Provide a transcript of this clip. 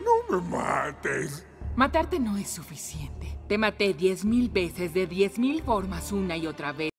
No me mates. Matarte no es suficiente. Te maté 10.000 veces de 10.000 formas una y otra vez.